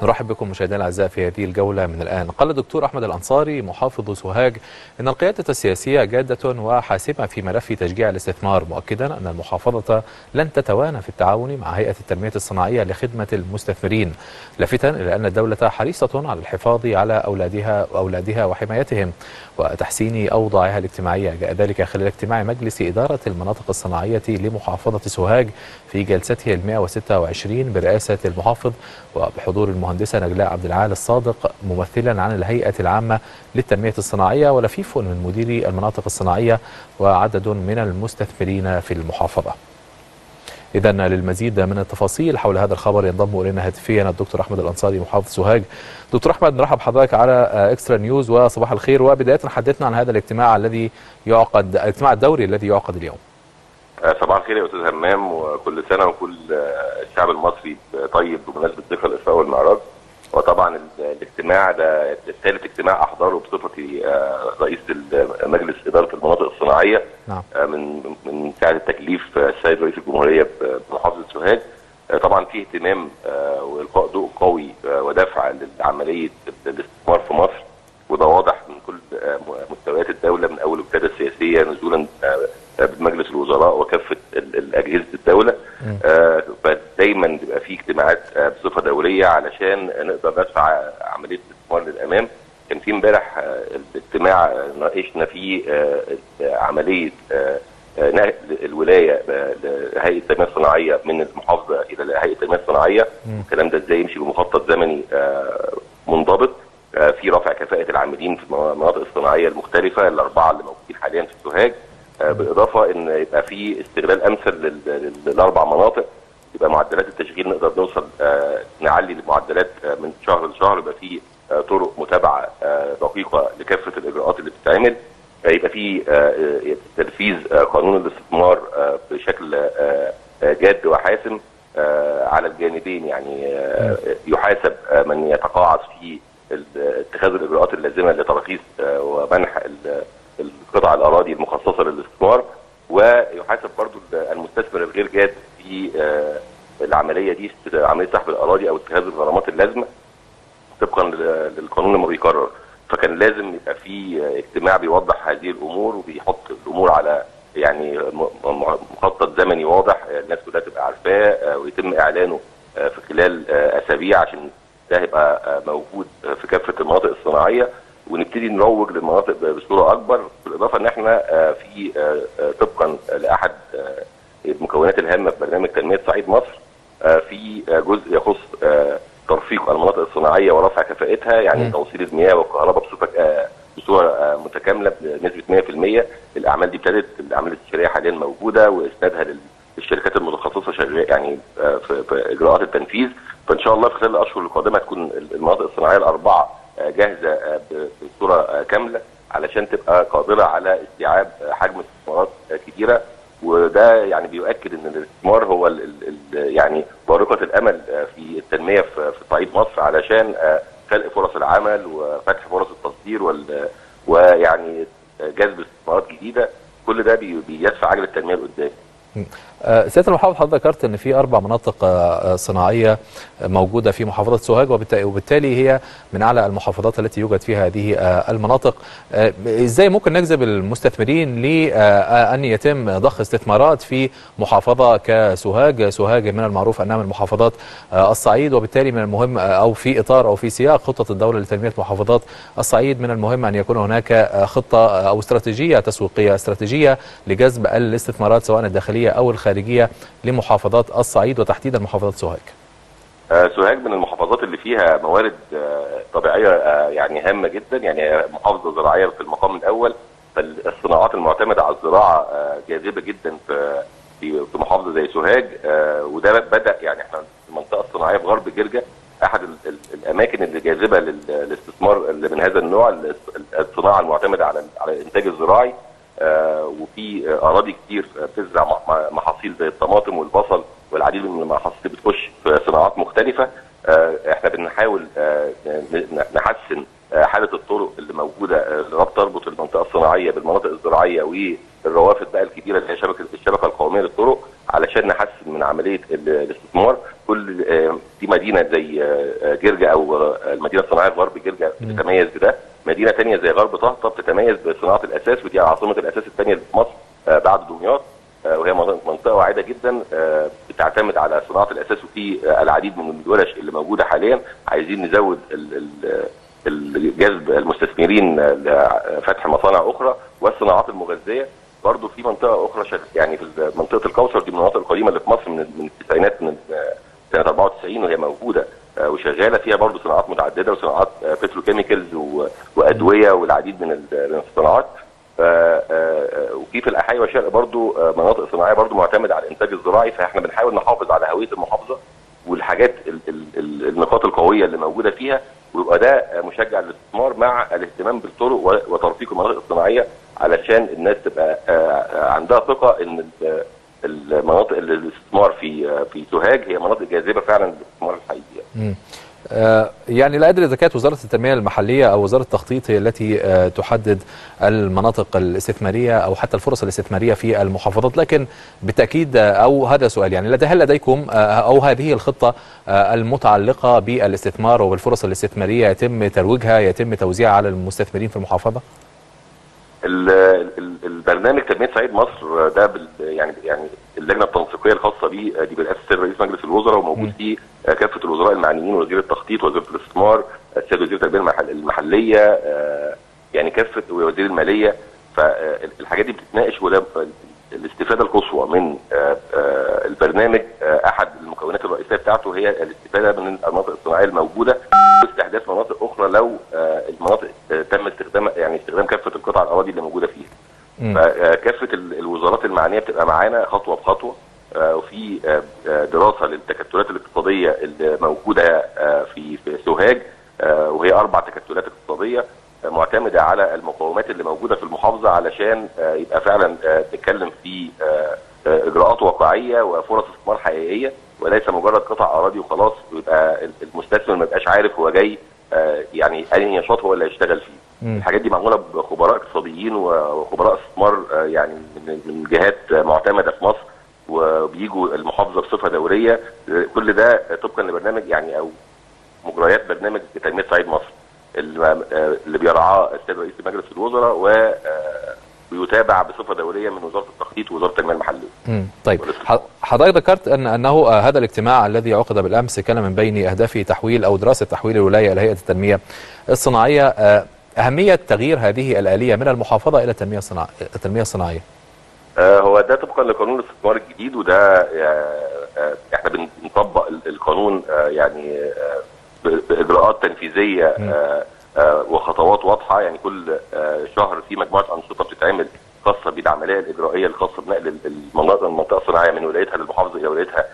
نرحب بكم مشاهدينا الاعزاء في هذه الجوله من الان. قال الدكتور احمد الانصاري محافظ سوهاج ان القياده السياسيه جاده وحاسمه في ملف تشجيع الاستثمار، مؤكدا ان المحافظه لن تتوانى في التعاون مع هيئه التنميه الصناعيه لخدمه المستثمرين، لافتا الى ان الدوله حريصه على الحفاظ على اولادها وحمايتهم وتحسين اوضاعها الاجتماعيه. جاء ذلك خلال اجتماع مجلس اداره المناطق الصناعيه لمحافظه سوهاج في جلسته ال126 برئاسه المحافظ وبحضور المهندسة نجلاء عبد العال الصادق ممثلا عن الهيئة العامة للتنمية الصناعية ولفيف من مديري المناطق الصناعية وعدد من المستثمرين في المحافظة. إذا للمزيد من التفاصيل حول هذا الخبر ينضم إلينا هاتفيا الدكتور أحمد الأنصاري محافظ سوهاج. دكتور أحمد، نرحب حضرتك على إكسترا نيوز وصباح الخير. وبداية حدثنا عن هذا الاجتماع الذي يعقد، الاجتماع الدوري الذي يعقد اليوم. صباح الخير يا استاذ همام، وكل سنه وكل الشعب المصري طيب بمناسبه ذكرى الاسراء والمعراج. وطبعا الاجتماع ده ثالث اجتماع احضره بصفتي رئيس مجلس اداره المناطق الصناعيه. نعم. من ساعه التكليف السيد رئيس الجمهوريه بمحافظه سوهاج. طبعا في اهتمام والقاء ضوء قوي ودفع لعمليه الاستثمار في مصر، وده واضح من كل مستويات الدوله من اول القياده السياسيه نزولا بمجلس الوزراء وكافه اجهزه الدوله. فدايما بيبقى في اجتماعات بصفه دوريه علشان نقدر ندفع عمليه الاستثمار للامام. كان في امبارح الاجتماع ناقشنا فيه عمليه نقل الولايه لهيئه التنميه الصناعيه من المحافظه الى هيئه التنميه الصناعيه. الكلام ده ازاي يمشي بمخطط زمني منضبط، في رفع كفاءه العاملين في المناطق الصناعيه المختلفه الاربعه اللي موجودين حاليا في سوهاج، بالاضافه ان يبقى في استغلال امثل للاربع مناطق، يبقى معدلات التشغيل نقدر نوصل نعلي المعدلات من شهر لشهر، يبقى في طرق متابعه دقيقه لكافه الاجراءات اللي بتتعمل، يبقى في تنفيذ قانون الاستثمار بشكل جاد وحاسم على الجانبين. يعني يحاسب من يتقاعس في اتخاذ الاجراءات اللازمه لترخيص ومنح القطع الاراضي المخصصه للاستثمار، ويحاسب برضو المستثمر الغير جاد في العمليه دي، عمليه سحب الاراضي او اتخاذ الغرامات اللازمه طبقا للقانون لما بيقرر. فكان لازم يبقى في اجتماع بيوضح هذه الامور وبيحط الامور على يعني مخطط زمني واضح الناس كلها تبقى عارفاه ويتم اعلانه في خلال اسابيع عشان ده هيبقى موجود في كافه المناطق الصناعيه، ونبتدي نروج للمناطق بصوره اكبر. بالاضافه ان احنا في طبقا لاحد المكونات الهامه في برنامج تنميه صعيد مصر في جزء يخص ترفيق المناطق الصناعيه ورفع كفاءتها، يعني توصيل المياه والكهرباء بصوره متكامله بنسبه 100%. الاعمال دي ابتدت، الاعمال الاستشاريه حاليا موجوده واسنادها للشركات المتخصصه شغاله يعني في اجراءات التنفيذ. فان شاء الله في خلال الاشهر القادمه تكون المناطق الصناعيه الاربعه جاهزه بصوره كامله علشان تبقى قادره على استيعاب حجم استثمارات كبيره. وده يعني بيؤكد ان الاستثمار هو يعني بارقه الامل في التنميه في صعيد مصر، علشان خلق فرص العمل وفتح فرص التصدير ويعني جذب استثمارات جديده. كل ده بيدفع عجله التنميه لقدام. سيادة المحافظ، حضرتك ذكرت ان في 4 مناطق صناعيه موجوده في محافظه سوهاج، وبالتالي هي من اعلى المحافظات التي يوجد فيها هذه المناطق. ازاي ممكن نجذب المستثمرين لان يتم ضخ استثمارات في محافظه كسوهاج؟ سوهاج من المعروف انها من محافظات الصعيد، وبالتالي من المهم او في اطار او في سياق خطه الدوله لتنميه محافظات الصعيد من المهم ان يكون هناك خطه او استراتيجيه تسويقيه استراتيجيه لجذب الاستثمارات سواء الداخليه او الخارجيه لمحافظات الصعيد وتحديدا محافظه سوهاج. سوهاج من المحافظات اللي فيها موارد طبيعيه يعني هامه جدا، يعني محافظه زراعيه في المقام الاول، فالصناعات المعتمده على الزراعه جاذبه جدا في محافظه زي سوهاج. وده بدا يعني احنا المنطقه الصناعيه في غرب جرجا احد الاماكن اللي جاذبه للاستثمار اللي من هذا النوع، الصناعه المعتمده على الانتاج الزراعي. وفي اراضي كتير بتزرع محاصيل زي الطماطم والبصل والعديد من المحاصيل اللي بتخش في صناعات مختلفه. احنا بنحاول نحسن حاله الطرق اللي موجوده اللي تربط المنطقه الصناعيه بالمناطق الزراعيه والروافد بقى الكبيره اللي هي الشبكه القوميه للطرق، علشان نحسن من عمليه الاستثمار. كل كل في مدينه زي جرجا او المدينه الصناعيه في غرب جرجا بتتميز بده، مدينه ثانيه زي غرب طهطا بتتميز بصناعه الاساس، ودي عاصمه الاساس الثانيه اللي في مصر بعد دمياط، وهي منطقه واعده جدا بتعتمد على صناعه الاساس، وفي العديد من الورش اللي موجوده حاليا. عايزين نزود جذب المستثمرين لفتح مصانع اخرى، والصناعات المغذيه برضه في منطقه اخرى يعني في منطقه الكوثر، دي من المناطق القديمه اللي في مصر من التسعينات، من سنه 94 وهي موجوده وشغاله، فيها برضه صناعات متعدده وصناعات بتروكيميكالز وادويه والعديد من الصناعات. وفي الاحياء والشرق برضه مناطق صناعيه برضه معتمده على الانتاج الزراعي، فاحنا بنحاول نحافظ على هويه المحافظه والحاجات النقاط القويه اللي موجوده فيها، ويبقى ده مشجع للاستثمار مع الاهتمام بالطرق وترفيق المناطق الصناعيه، علشان الناس تبقى عندها ثقه ان المناطق الاستثمار في سوهاج هي مناطق جاذبه فعلا للاستثمار الحقيقي. يعني لا أدري إذا كانت وزارة التنمية المحلية أو وزارة التخطيط هي التي تحدد المناطق الاستثمارية أو حتى الفرص الاستثمارية في المحافظات، لكن بالتأكيد أو هذا سؤال يعني هل لديكم أو هذه الخطة المتعلقة بالاستثمار وبالفرص الاستثمارية يتم ترويجها، يتم توزيعها على المستثمرين في المحافظة؟ البرنامج تنميه صعيد مصر ده يعني اللجنه التنسيقيه الخاصه بيه دي برئاسه رئيس مجلس الوزراء، وموجود فيه كافه الوزراء المعنيين، وزير التخطيط وزير الاستثمار، السيد وزير التربيه المحليه، يعني كافه وزير الماليه. فالحاجات دي بتتناقش، وده الاستفاده القصوى من البرنامج. احد المكونات الرئيسيه بتاعته هي الاستفاده من المناطق الصناعيه الموجوده واستحداث مناطق اخرى لو المناطق تم استخدام كافه القطع الاراضي اللي موجوده فيها. فكافه الوزارات المعنيه بتبقى معانا خطوه بخطوه، وفي دراسه للتكتلات الاقتصاديه اللي موجوده في سوهاج، وهي 4 تكتلات اقتصاديه معتمده على المقومات اللي موجوده في المحافظه، علشان يبقى فعلا نتكلم في اجراءات واقعيه وفرص استثمار حقيقيه، وليس مجرد قطع اراضي وخلاص، ويبقى المستثمر ما يبقاش عارف هو جاي يعني اي نشاط هو اللي هيشتغل فيه. الحاجات دي معموله بخبراء اقتصاديين وخبراء استثمار يعني من جهات معتمده في مصر، وبيجوا المحافظه بصفه دوريه. كل ده طبقا لبرنامج يعني او مجريات برنامج تنميه صعيد مصر اللي بيرعاه السيد رئيس مجلس الوزراء، ويتابع بصفه دوريه من وزاره التخطيط ووزاره التنميه المحليه. طيب حضرتك ذكرت انه هذا الاجتماع الذي عقد بالامس كان من بين اهدافه تحويل او دراسه تحويل الولايه الى هيئه التنميه الصناعيه. اهميه تغيير هذه الاليه من المحافظه الى التنميه الصناعيه. هو ده طبقا لقانون الاستثمار الجديد، وده احنا بنطبق القانون يعني باجراءات تنفيذيه وخطوات واضحه. يعني كل شهر في مجموعه انشطه بتتعمل خاصه بالعمليه الاجرائيه الخاصه بنقل المنطقه الصناعيه من ولايتها للمحافظه الى ولايتها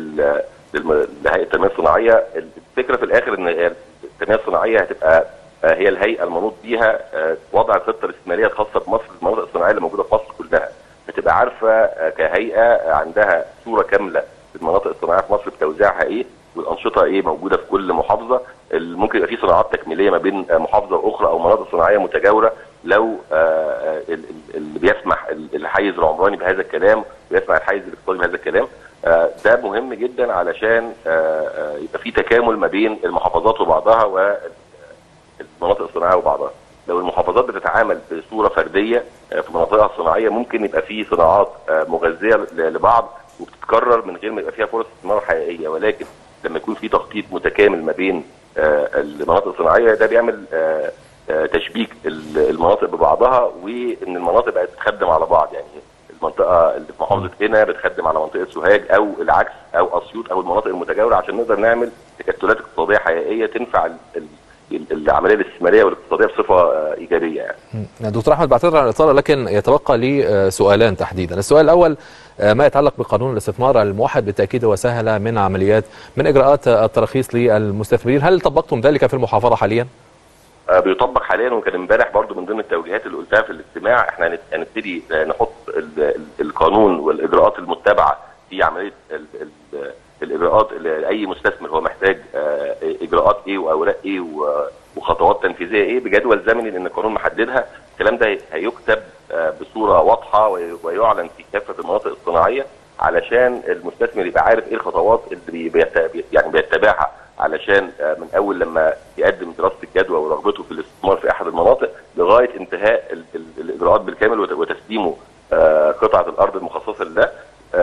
لهيئه التنميه الصناعيه. الفكره في الاخر ان التنميه الصناعيه هتبقى هي الهيئه المنوط بيها وضع الخطه الاستثماريه الخاصه بمصر، المناطق الصناعيه اللي موجوده في مصر كلها، بتبقى عارفه كهيئه عندها صوره كامله للمناطق الصناعيه في مصر بتوزيعها ايه، والانشطه ايه موجوده في كل محافظه. ممكن يبقى في صناعات تكميليه ما بين محافظه واخرى او مناطق صناعيه متجاوره، لو اللي بيسمح الحيز العمراني بهذا الكلام ويسمح الحيز الاقتصادي بهذا الكلام. ده مهم جدا علشان يبقى في تكامل ما بين المحافظات وبعضها والمناطق الصناعيه وبعضها. لو المحافظات بتتعامل بصوره فرديه في مناطقها الصناعيه، ممكن يبقى في صناعات مغذيه لبعض وبتتكرر من غير ما يبقى فيها فرص استثمار حقيقيه. ولكن لما يكون في تخطيط متكامل ما بين المناطق الصناعيه، ده بيعمل تشبيك المناطق ببعضها، وان المناطق بقت بتخدم على بعض. يعني المنطقه اللي في محافظه قنا بتخدم على منطقه سوهاج او العكس او اسيوط او المناطق المتجاوره، عشان نقدر نعمل تكتلات اقتصاديه حقيقيه تنفع العمليه الاستثماريه والاقتصاديه بصفه ايجابيه. يعني دكتور احمد، بعتذر عن الاطاله، لكن يتبقى لي سؤالان تحديدا. السؤال الاول ما يتعلق بقانون الاستثمار الموحد، بالتاكيد وسهل من اجراءات التراخيص للمستثمرين، هل طبقتم ذلك في المحافظه حاليا؟ بيطبق حاليا، وكان امبارح برضو من ضمن التوجيهات اللي قلتها في الاجتماع احنا هنبتدي نحط القانون والاجراءات المتبعه في عمليه الاجراءات. اي مستثمر هو محتاج اجراءات ايه واوراق ايه وخطوات تنفيذيه ايه بجدول زمني، لان القانون محددها. الكلام ده هيكتب بصوره واضحه ويعلن في كافه المناطق الصناعيه، علشان المستثمر يبقى عارف ايه الخطوات اللي بيتبعها علشان من اول لما يقدم دراسه الجدوى ورغبته في الاستثمار في احد المناطق لغايه انتهاء الاجراءات بالكامل وتسليمه قطعه الارض المخصصه لده.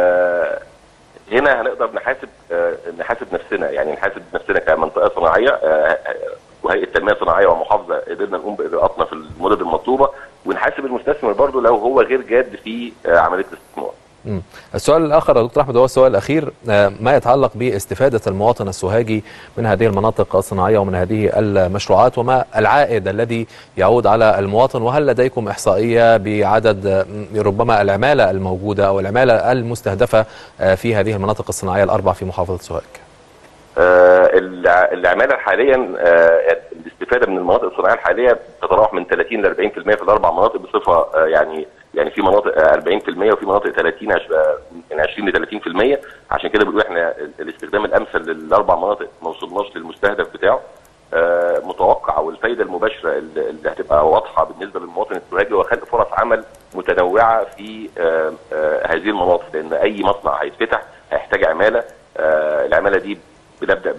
هنا هنقدر نحاسب نفسنا، يعني نحاسب نفسنا كمنطقه صناعيه وهيئه تنميه صناعيه ومحافظه قدرنا نقوم باجراءاتنا في المدد المطلوبه، ونحاسب المستثمر برضه لو هو غير جاد في عمليه الاستثمار. السؤال الآخر يا دكتور أحمد هو السؤال الأخير، ما يتعلق باستفادة المواطن السوهاجي من هذه المناطق الصناعية ومن هذه المشروعات، وما العائد الذي يعود على المواطن، وهل لديكم إحصائية بعدد ربما العمالة الموجودة أو العمالة المستهدفة في هذه المناطق الصناعية الأربع في محافظة سوهاج؟ العمالة حاليا الاستفادة من المناطق الصناعية الحالية تتراوح من 30 ل 40% في الأربع مناطق بصفة يعني في مناطق 40% وفي مناطق 30 من 20 ل 30%. عشان كده بنقول احنا الاستخدام الامثل للاربع مناطق ما وصلناش للمستهدف بتاعه. متوقع والفايده المباشره اللي هتبقى واضحه بالنسبه للمواطن السوهاجي هو خلق فرص عمل متنوعه في هذه المناطق، لان اي مصنع هيتفتح هيحتاج عماله. العماله دي بنبدا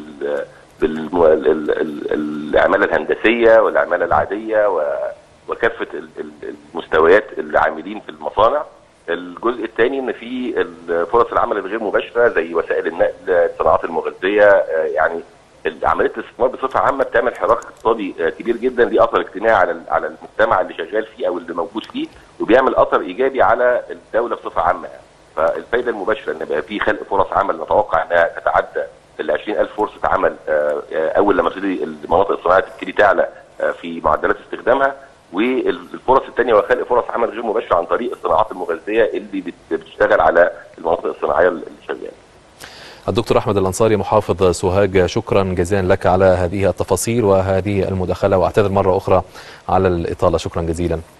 بالعماله الهندسيه والعماله العاديه وكافه المستويات العاملين في المصانع. الجزء الثاني ان في فرص العمل الغير مباشره زي وسائل النقل، الصناعات المغذيه، يعني عمليه الاستثمار بصفه عامه بتعمل حراك اقتصادي كبير جدا، ليه اثر اجتماعي على المجتمع اللي شغال فيه او اللي موجود فيه، وبيعمل اثر ايجابي على الدوله بصفه عامه. فالفائده المباشره ان يبقى في خلق فرص عمل نتوقع انها تتعدى ال 20,000 فرصه عمل اول لما تبتدي المناطق الصناعيه تبتدي تعلى في معدلات استخدامها. والفرص الثانيه هو خلق فرص عمل غير مباشره عن طريق الصناعات المغذيه اللي بتشتغل على المناطق الصناعيه اللي شغاله. الدكتور أحمد الأنصاري محافظ سوهاج، شكرا جزيلا لك على هذه التفاصيل وهذه المداخلة، واعتذر مرة أخرى على الإطالة. شكرا جزيلا.